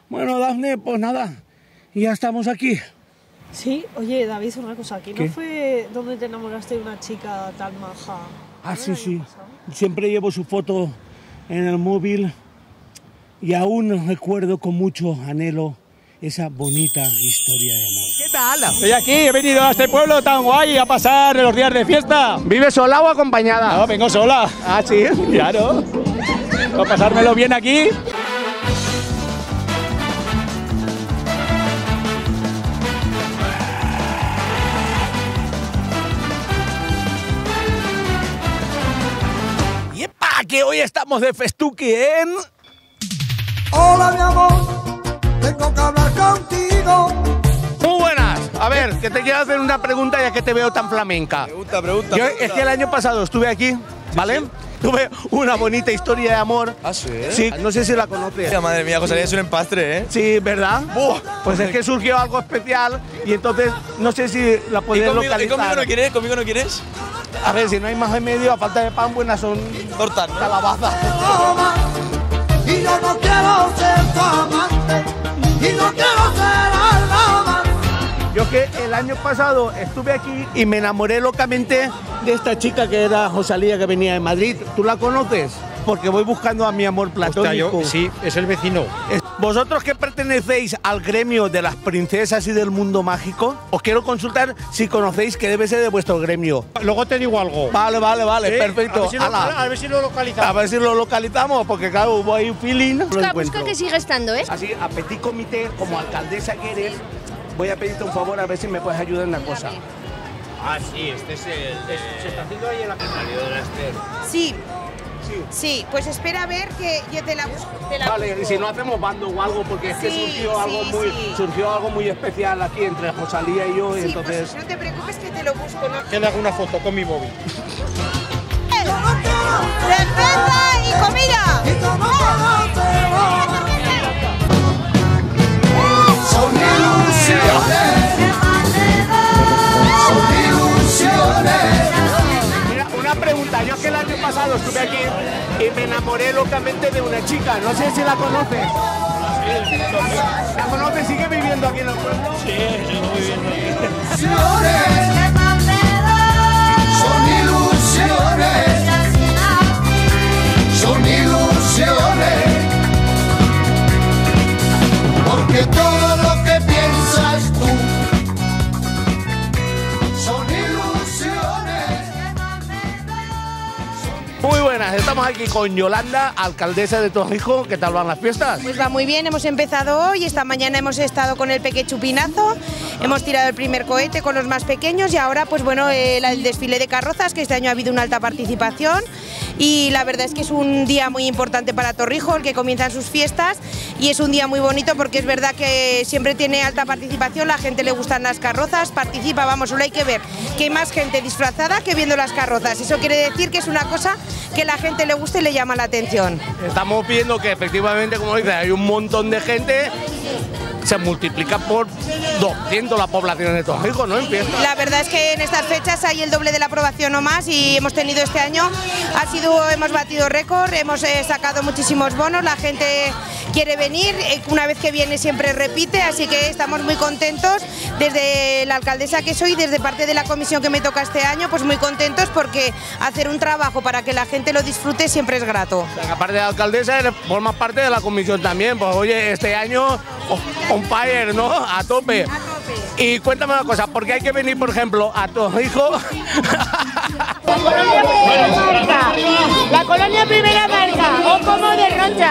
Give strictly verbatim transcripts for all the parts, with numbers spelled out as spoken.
Bueno, Dafne, pues nada, ya estamos aquí. Sí, oye, David, una cosa, ¿aquí ¿Qué? no fue donde te enamoraste de una chica tan maja? Ah, ¿No sí, el año sí. pasado? Siempre llevo su foto en el móvil y aún recuerdo con mucho anhelo esa bonita historia de amor. ¿Qué tal? Estoy aquí, he venido a este pueblo tan guay a pasar los días de fiesta. ¿Vives sola o acompañada? No, vengo sola. Ah, sí. Claro. A pasármelo bien aquí. ¡Yepa! Que hoy estamos de festuki en... Hola mi amor, tengo que hablar contigo. Muy buenas. A ver, que te quiero hacer una pregunta ya que te veo tan flamenca. Pregunta, pregunta. Yo pregunta. es que el año pasado estuve aquí, ¿vale? sí. Tuve una bonita historia de amor. ¿Ah, sí? Sí, no sé si la conoces. Mira, madre mía, José, es un empastre, ¿eh? Sí, ¿verdad? Buah. Pues es que surgió algo especial y entonces no sé si la ¿Y podés conmigo, ¿Y localizar. conmigo no quieres? ¿Conmigo no quieres? A ver, si no hay más remedio, a falta de pan, buenas son Tortas, ¿no? calabazas. Y yo no quiero ser tu amante, y no quiero ser algo más. Yo que el año pasado estuve aquí y me enamoré locamente de esta chica que era Rosalía, que venía de Madrid. ¿Tú la conoces? Porque voy buscando a mi amor platónico. Hostia, yo- sí, es el vecino. Es- Vosotros que pertenecéis al gremio de las princesas y del mundo mágico, os quiero consultar si conocéis que debe ser de vuestro gremio. Luego te digo algo. Vale, vale, vale, ¿Sí? perfecto. A ver si lo, Ala. a ver si lo localizamos. A ver si lo localizamos, porque claro, hubo ahí un feeling. Lo Busca, encuentro. busca que sigue estando, ¿eh? Así, a petit comité, como alcaldesa que eres, voy a pedirte un favor a ver si me puedes ayudar en una cosa. Ah, sí, este es el... Se está haciendo ahí en la salido de la Esther. Sí, Sí. sí, pues espera a ver que yo te la busco. Te la Vale, busco. y si no hacemos bando o algo, porque es que Sí, surgió, algo sí, muy, sí. surgió algo muy especial aquí entre Rosalía y yo, y Sí, entonces... pues no te preocupes que te lo busco, ¿no? Que le hago una foto con mi móvil. ¡Cerveza y comida! Y yo no quiero ser algo más. Son ilusiones, son ilusiones. Mira, una pregunta, yo que el año pasado estuve aquí y me enamoré locamente de una chica, no sé si la conoces. ¿La conoces? ¿Sigue viviendo aquí en el pueblo? Sí, sigo viviendo aquí. Son ilusiones, son ilusiones, porque todo lo que piensas tú son ilusiones. Muy buenas, estamos aquí con Yolanda, alcaldesa de Torrijos. ¿Qué tal van las fiestas? Pues va muy bien, hemos empezado hoy, esta mañana hemos estado con el peque chupinazo, hemos tirado el primer cohete con los más pequeños y ahora pues bueno, el, el desfile de carrozas, que este año ha habido una alta participación y la verdad es que es un día muy importante para Torrijos, el que comienzan sus fiestas y es un día muy bonito porque es verdad que siempre tiene alta participación, la gente le gustan las carrozas, participa, vamos, solo hay que ver que hay más gente disfrazada que viendo las carrozas, eso quiere decir que es una cosa que a la gente le gusta y le llama la atención. Estamos viendo que efectivamente, como dices, hay un montón de gente, se multiplica por doscientos la población de Torrijos, ¿no? Empieza. La verdad es que en estas fechas hay el doble de la aprobación o más y hemos tenido este año, ha sido, hemos batido récord, hemos eh, sacado muchísimos bonos, la gente quiere venir, eh, una vez que viene siempre repite, así que estamos muy contentos desde la alcaldesa que soy, desde parte de la comisión que me toca este año, pues muy contentos porque hacer un trabajo para que la gente lo disfrute siempre es grato. O sea, que aparte de la alcaldesa, eres- formas parte de la comisión también. Pues oye, este año oh, on fire, ¿no? A tope. Y cuéntame una cosa, ¿por qué hay que venir, por ejemplo, a Torrijos? La colonia primera marca, la colonia primera marca, o como de Roncha.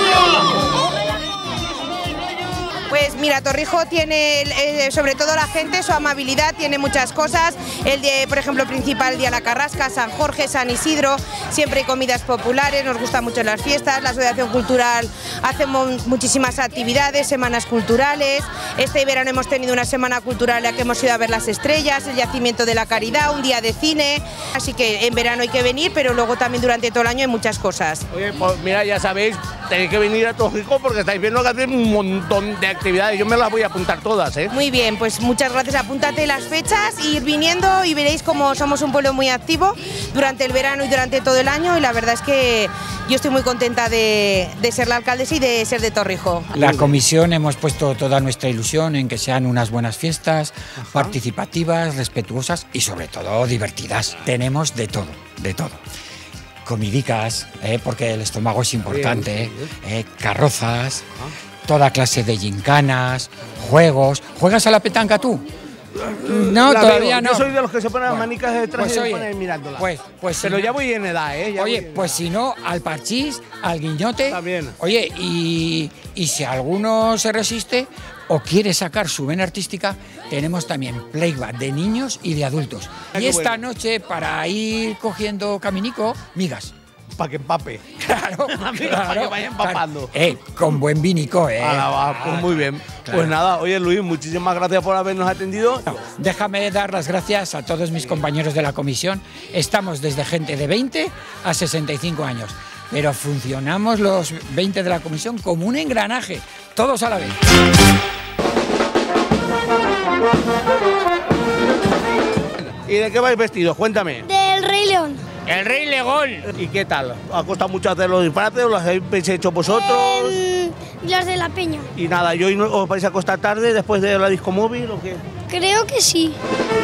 Pues mira, Torrijos tiene, eh, sobre todo la gente, su amabilidad, tiene muchas cosas. El de, por ejemplo, principal día La Carrasca, San Jorge, San Isidro, siempre hay comidas populares, nos gustan mucho las fiestas. La Asociación Cultural hace muchísimas actividades, semanas culturales. Este verano hemos tenido una semana cultural en la que hemos ido a ver las estrellas, el Yacimiento de la Caridad, un día de cine. Así que en verano hay que venir, pero luego también durante todo el año hay muchas cosas. Oye, pues mira, ya sabéis, tenéis que venir a Torrijos porque estáis viendo que hacen un montón de actividades. nada, yo me las voy a apuntar todas, ¿eh? Muy bien, pues muchas gracias. Apúntate las fechas, ir viniendo y veréis cómo somos un pueblo muy activo durante el verano y durante todo el año, y la verdad es que yo estoy muy contenta de, de ser la alcaldesa y de ser de Torrijos. La comisión hemos puesto toda nuestra ilusión en que sean unas buenas fiestas, Ajá. participativas, respetuosas y sobre todo divertidas. Tenemos de todo, de todo. Comidicas, eh, porque el estómago es importante, bien, bien. Eh, carrozas, Ajá. toda clase de gincanas, juegos. ¿Juegas a la petanca tú? No, la todavía veo. no. Yo soy de los que se ponen las bueno, manicas detrás pues y oye, se ponen mirándola. Pues, pues Pero si ya no, voy en edad, ¿eh? Ya oye, pues si no, al parchís, al guiñote. También. Oye, y, y si alguno se resiste o quiere sacar su vena artística, tenemos también playback de niños y de adultos. Ay, y esta bueno. noche, para ir cogiendo caminico, migas. Para que empape. Claro, claro, para que vaya empapando. Claro. Eh, con buen vinico, eh. Ah, va, pues muy bien. Claro. Pues nada, oye Luis, muchísimas gracias por habernos atendido. No, déjame dar las gracias a todos mis compañeros de la comisión. Estamos desde gente de veinte a sesenta y cinco años, pero funcionamos los veinte de la comisión como un engranaje, todos a la vez. ¿Y de qué vais vestidos? Cuéntame. Del Rey León. El Rey León. ¿Y qué tal? ¿Ha costado mucho hacer los disfraces o los habéis hecho vosotros? Eh, los de la Peña. Y nada, ¿y hoy no os vais a acostar tarde después de la disco móvil o qué? Creo que sí.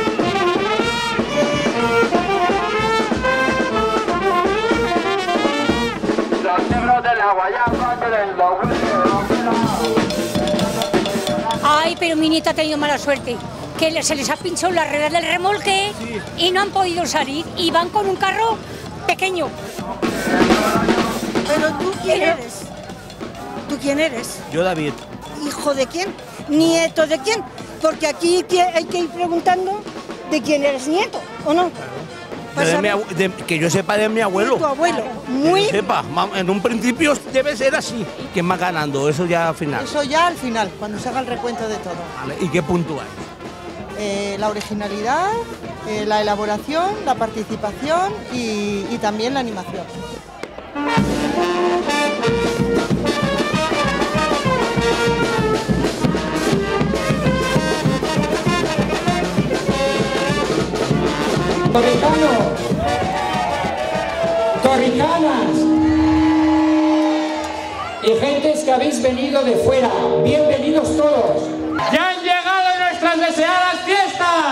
Ay, pero mi nieta ha tenido mala suerte, que se les ha pinchado la rueda del remolque sí. y no han podido salir y van con un carro pequeño. ¿Pero tú quién eres? ¿Tú quién eres? Yo, David. ¿Hijo de quién? ¿Nieto de quién? Porque aquí hay que ir preguntando de quién eres nieto, ¿o no? Claro. De mi abu- de, que yo sepa de mi abuelo. De tu abuelo. Muy... Que yo sepa, en un principio debe ser así. ¿Quién va ganando? Eso ya al final. Eso ya al final, cuando se haga el recuento de todo. Vale. ¿Y qué puntuáis? Eh, la originalidad, eh, la elaboración, la participación y, y también la animación. Torrijanos, torrijanas y gentes que habéis venido de fuera, bienvenidos todos. ¡Ya han llegado nuestras deseadas fiestas!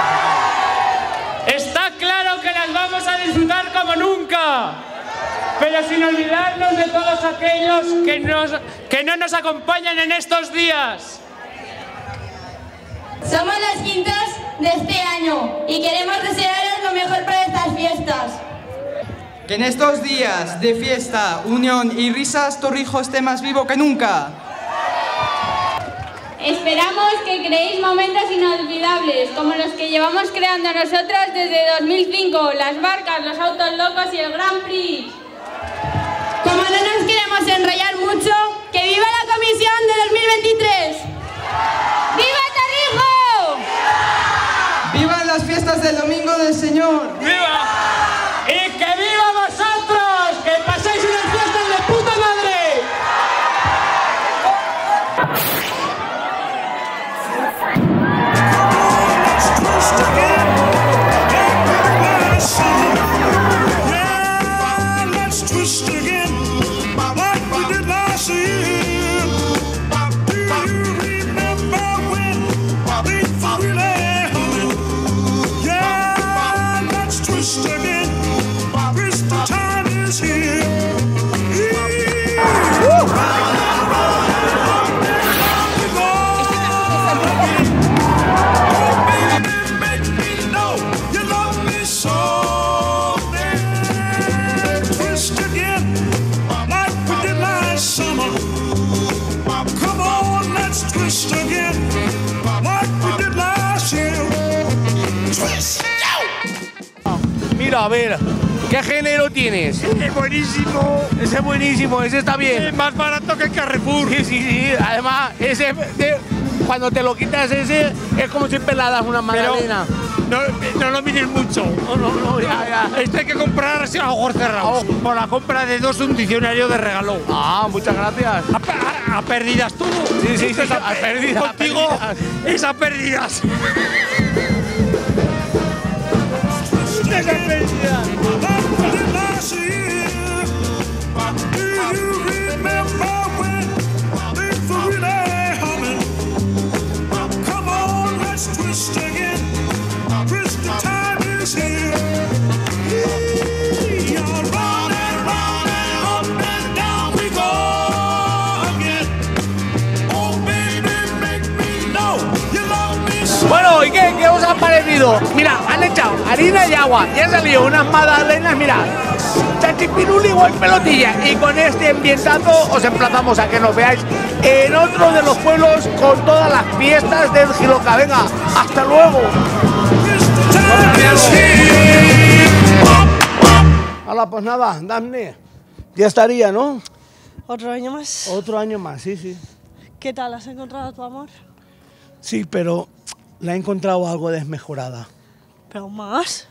Está claro que las vamos a disfrutar como nunca, pero sin olvidarnos de todos aquellos que, nos, que no nos acompañan en estos días. Somos las quintas de este año y queremos desearos lo mejor para estas fiestas. Que en estos días de fiesta, unión y risas, Torrijos esté más vivo que nunca. Esperamos que creéis momentos inolvidables, como los que llevamos creando nosotros desde dos mil cinco, las barcas, los autos locos y el Grand Prix. Como no nos queremos enrollar mucho, ¡que viva la comisión de dos mil veintitrés! ¡Viva Torrijos! ¡Vivan las fiestas del Domingo del Señor! ¡Viva! ¡Y que viva vosotros! ¡Que paséis unas fiestas de puta madre! Mira, a ver, ¿qué género tienes? ¡Es buenísimo! Ese es buenísimo, ese está bien. Es más barato que el Carrefour. Sí, sí, sí. Además, ese, de, cuando te lo quitas ese, es como si peladas una magdalena. No, no lo mires mucho. No, no, no, ya, ya. Este hay que comprar así a ojos cerrados. Por la compra de dos, un diccionario de regalo. Ah, muchas gracias. A, a, A pérdidas tú. Sí, sí, sí, Esa a pérdidas, Contigo a pérdidas. es a pérdidas. Esa pérdida. Bueno, ¿y qué, qué os ha parecido? Mira, han echado harina y agua y han salido unas magdalenas, mira, chachipiruli igual pelotilla. Y con este ambientazo os emplazamos a que nos veáis en otro de los pueblos con todas las fiestas del Giloca. Venga, hasta luego. Hola, pues nada, Dafne, ya estaría, ¿no? ¿Otro año más? Otro año más, sí, sí. ¿Qué tal? ¿Has encontrado a tu amor? Sí, pero la he encontrado algo desmejorada. ¿Pero más?